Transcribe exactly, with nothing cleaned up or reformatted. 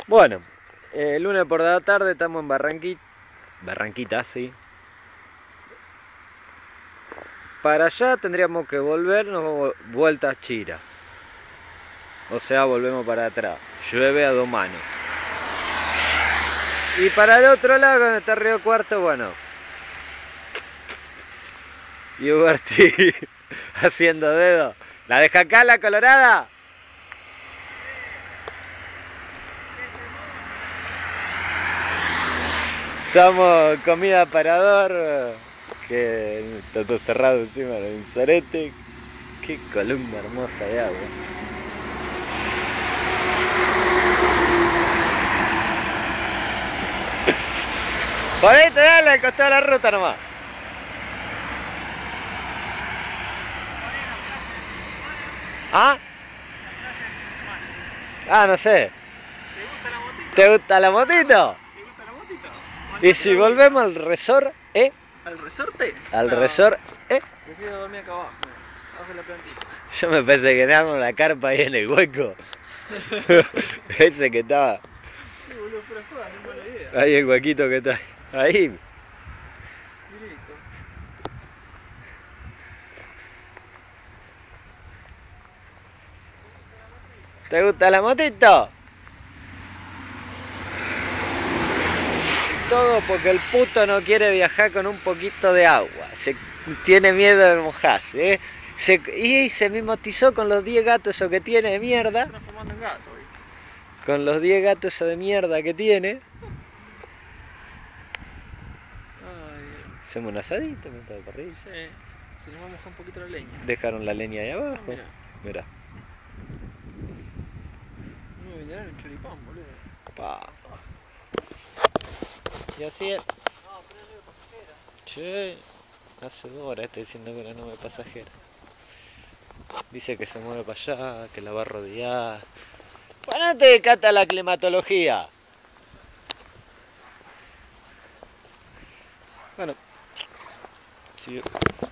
Bueno, el lunes por la tarde estamos en Barranquita, Barranquita, sí. Para allá tendríamos que volvernos vuelta a Chira. O sea, volvemos para atrás. Llueve a dos manos. Y para el otro lado, donde está Río Cuarto, bueno. Y Uberti haciendo dedo. ¿La deja acá la colorada? Estamos comida parador, que está todo cerrado encima del Sorete. Qué columna hermosa de agua. Ponete, dale, al costado de la ruta nomás. ¿Ah? Ah, no sé. ¿Te gusta la motito? ¿Te gusta la motito? ¿Te gusta la motito? Y si volvemos al resort, ¿eh? ¿Al resorte? Al No, resort, ¿eh? prefiero dormir acá abajo, abajo de la plantilla. Yo me pensé que teníamos la carpa ahí en el hueco. Ese que estaba. Sí, boludo, fuera de joda, no es mala idea. Ahí el huequito que está. Ahí. Y listo. ¿Te gusta la motito? Todo porque el puto no quiere viajar con un poquito de agua. Se tiene miedo de mojarse, ¿eh? Se, y se mimetizó con los diez gatos esos que tiene de mierda. Está transformando en gato, ¿viste? Con los diez gatos esos de mierda que tiene. Ay, Hacemos un asadito, me está parrilla. sí. Se nos va a mojar un poquito la leña. Dejaron la leña ahí abajo. Mirá. Mirá. No me vendrán un choripán, boludo. Pa. Y así es. No, pero es nube pasajera. Che, hace dos horas estoy diciendo que la nube pasajera. Dice que se mueve para allá, que la va a rodear. Ponete, Cata, la climatología. Bueno, sí.